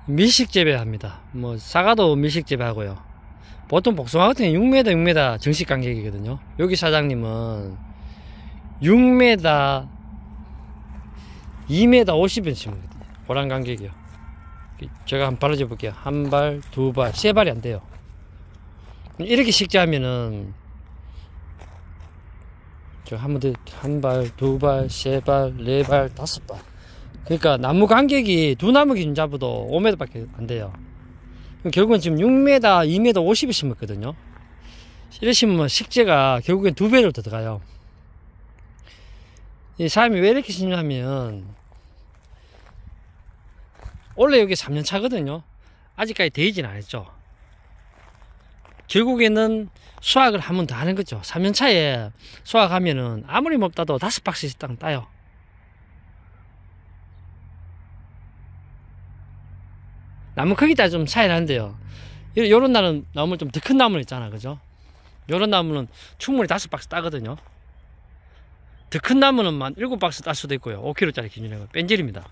밀식 재배합니다. 뭐 사과도 밀식 재배하고요. 보통 복숭아 같은 경우 6m 6m 정식 간격이거든요. 여기 사장님은 6m 2m 50은 심거든요. 고란 간격이요. 제가 한번 발라줘 볼게요. 한 발, 두 발, 세 발이 안 돼요. 이렇게 식재하면은 저 한 번 더, 한 발, 두 발, 세 발, 네 발, 다섯 발. 그러니까 나무 간격이 두 나무 기준 잡아도 5m 밖에 안 돼요. 결국은 지금 6m, 2m 50을 심었거든요. 이래 심으면 식재가 결국엔 두 배로 더 들어가요. 이 사람이 왜 이렇게 심냐면, 원래 여기 3년 차거든요. 아직까지 데이지는 안 했죠. 결국에는 수확을 한 번 더 하는 거죠. 3년 차에 수확하면은 아무리 먹다도 5박스씩 딱 따요. 나무 크기 따라 좀 차이 나는데요. 요런 나무는 좀 더 큰 나무는 있잖아. 그죠? 요런 나무는 충분히 5박스 따거든요. 더 큰 나무는 만 7박스 딸 수도 있고요. 5kg짜리 기준으로 뺀질입니다.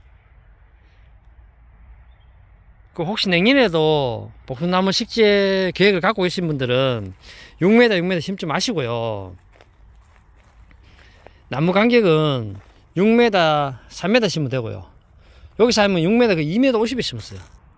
그 혹시 내년에도 복숭나무 식재 계획을 갖고 계신 분들은 6m 6m 심지 마시고요. 나무 간격은 6m 3m 심으면 되고요. 여기서 하면 6m 2m 50에 심었어요.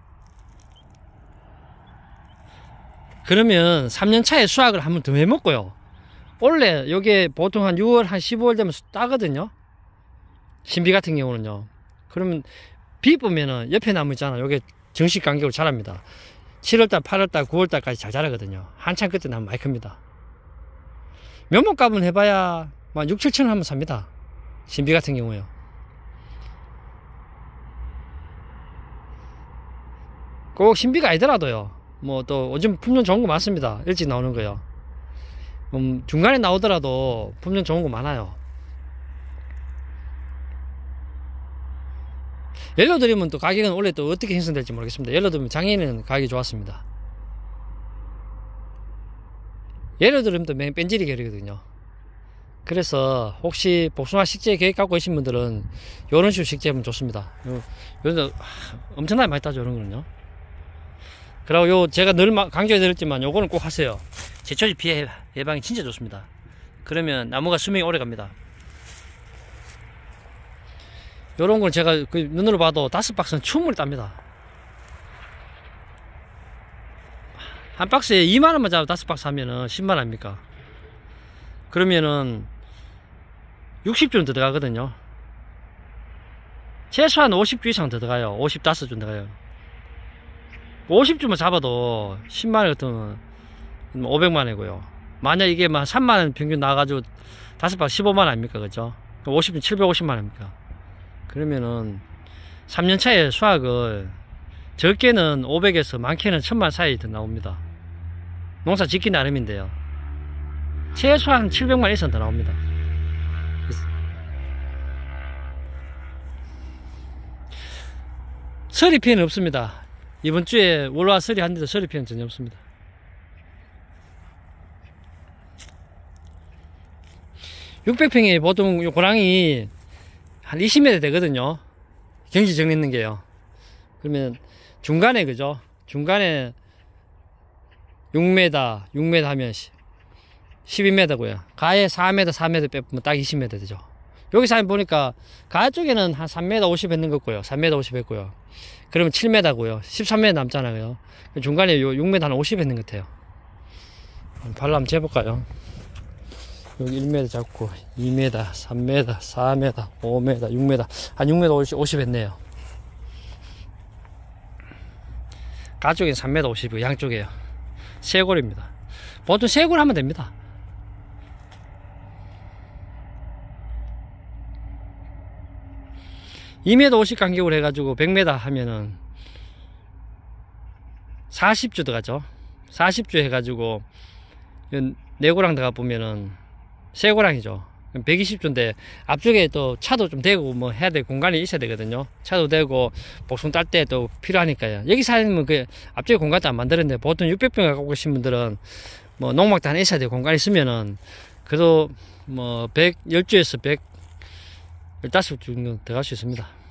그러면 3년 차에 수확을 한 번 더 해먹고요. 원래 여기에 보통 한 6월 한 15월 되면 따거든요. 신비 같은 경우는요. 그러면 비 보면은 옆에 나무 있잖아. 요게 정식 간격으로 자랍니다. 7월달, 8월달, 9월달까지 잘 자라거든요. 한참 그때 나무 많이 큽니다. 면목값은 해봐야 6, 7천원 하면 삽니다. 신비 같은 경우요. 꼭 신비가 아니더라도요. 뭐 또 요즘 품종 좋은 거 많습니다. 일찍 나오는 거요. 중간에 나오더라도 품종 좋은 거 많아요. 옐로드림은 또 가격은 원래 또 어떻게 형성될지 모르겠습니다. 옐로드림 작년에는 가격이 좋았습니다. 옐로드림도 뺀질이 계열이거든요. 그래서 혹시 복숭아 식재 계획 갖고 계신 분들은 요런 식으로 식재하면 좋습니다. 요런 엄청나게 많이 따죠. 이런 거는요. 그리고 요 제가 늘 강조해드렸지만 요거는 꼭 하세요. 제초지 피해 예방이 진짜 좋습니다. 그러면 나무가 수명이 오래 갑니다. 요런 건 제가 그 눈으로 봐도 5박스는 충분히 땁니다. 한 박스에 2만원만 잡아 5박스 하면은 10만원 아닙니까? 그러면은 60주는 더 들어가거든요. 최소한 50주 이상 더 들어가요. 55주 들어가요. 50주만 잡아도 10만원 같으면 500만원이고요. 만약 이게 막 3만원 평균 나와가지고 5박스 15만원 아닙니까? 그죠? 50은 750만원입니까? 그러면은 3년 차에 수확을 적게는 500에서 많게는 1000만 사이 더 나옵니다. 농사 짓기 나름인데요. 최소한 700만 이상 더 나옵니다. 서리 피해는 없습니다. 이번 주에 월화 서리 한데도 서리 피해는 전혀 없습니다. (600평에) 보통 요 고랑이 한 20m 되거든요. 경지 정했는 게요. 그러면 중간에, 그죠? 중간에 6m, 6m 하면 12m고요. 가에 4m, 4m 빼면 딱 20m 되죠. 여기서 한번 보니까 가 쪽에는 한 3m 50 했는 것 같고요. 3m 50 했고요. 그러면 7m고요. 13m 남잖아요. 중간에 요 6m 한 50 했는 것 같아요. 발로 한번 재볼까요? 여기 1m 잡고 2m, 3m, 4m, 5m, 6m 한 6m 50 했네요. 가쪽엔 3m 50이고 양쪽에요. 쇄골입니다. 보통 쇄골 하면 됩니다. (2m 50) 간격으로 해가지고 100m 하면은 40주 들어가죠. 40주 해가지고 네고랑 들어가 보면은 쇄고랑이죠. 120주인데 앞쪽에 또 차도 좀 대고 뭐 해야 될 공간이 있어야 되거든요. 차도 대고 복숭 딸 때 또 필요하니까요. 여기 살면 그 앞쪽에 공간도 안 만드는데 보통 600평 갖고 계신 분들은 뭐 농막도 하나 있어야 될 공간이 있으면은 그래도 뭐 110주에서 115주 정도 들어갈 수 있습니다.